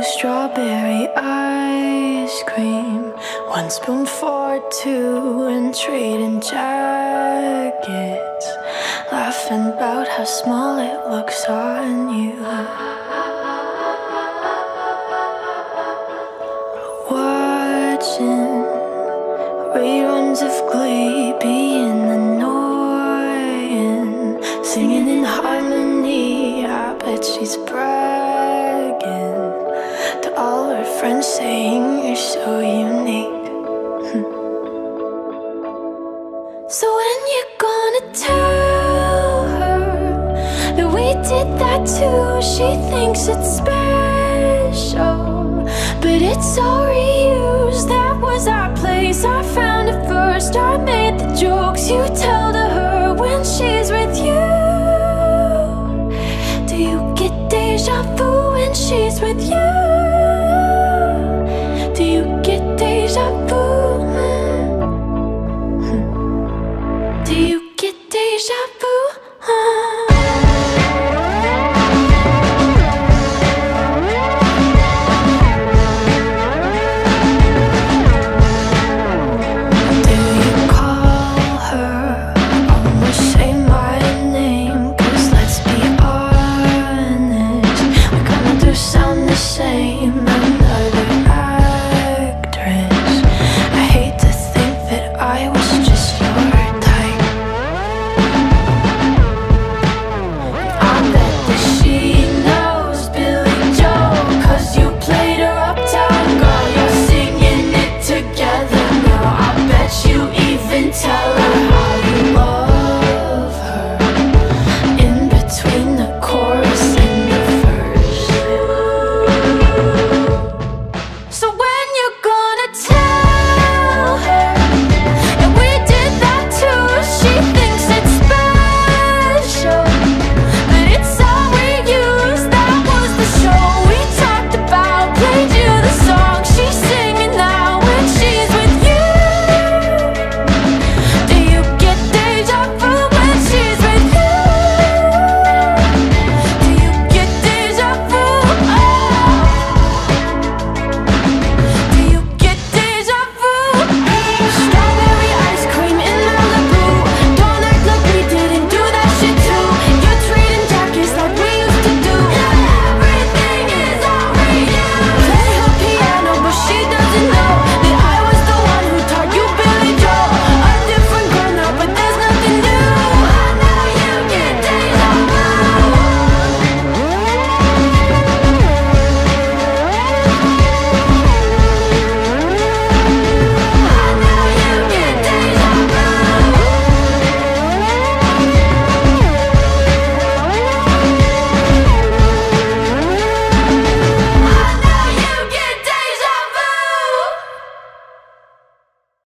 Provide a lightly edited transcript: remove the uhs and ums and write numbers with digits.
strawberry ice cream, 1 spoon for 2, and trading jackets, laughing about how small it looks on you. Watching reruns of Glee, being annoying, singing in harmony. I bet she's bragging to all her friends, saying you're so unique. So when you're gonna tell her that we did that too? She thinks it's special, but it's all reused. That was our place, I found it first. I made the jokes you tell to her when she's with you. Do you get deja vu when she's with you?